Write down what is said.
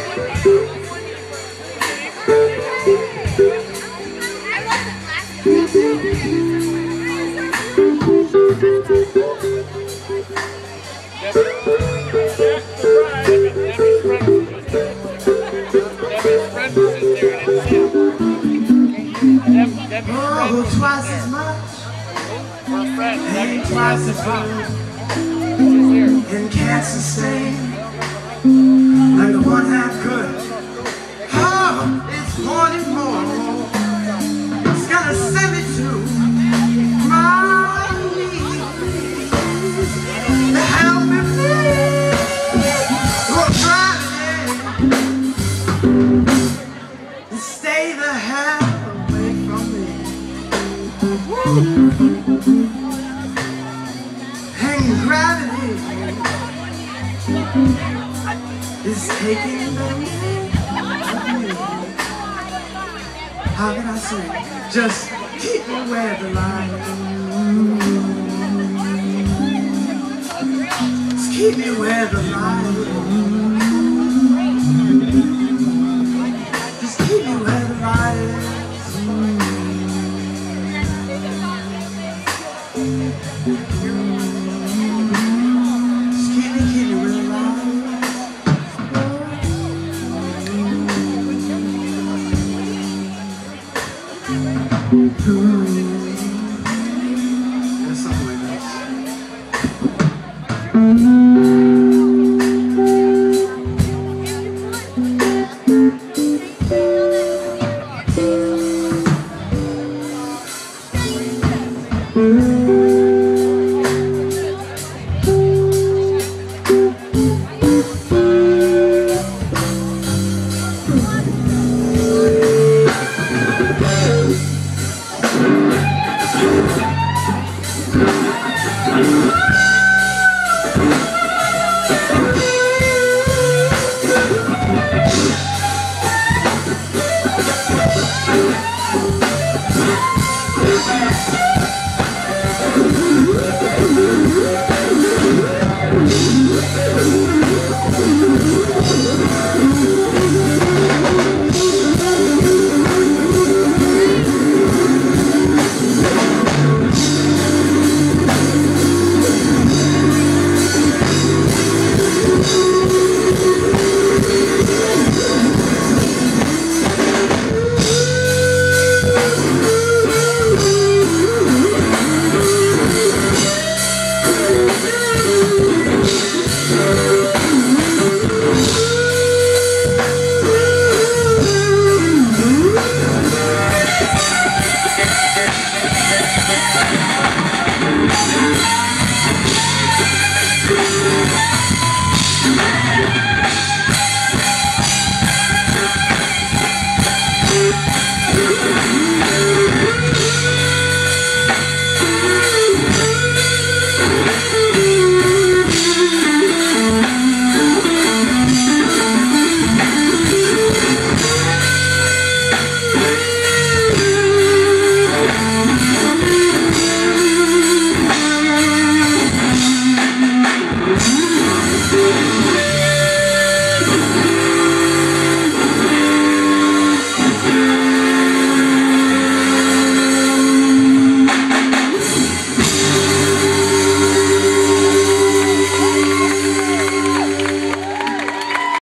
Oh, twice as much and twice as good, and can't sustain like the one half good. Oh, it's wanting more. It's gonna send me to my knees. Help me please. Oh, Friday, stay the hell away from me. And gravity is taking the lead. How can I say? Just keep me where the line is. Just keep me where the line is. Just keep me where the line is. Ooh.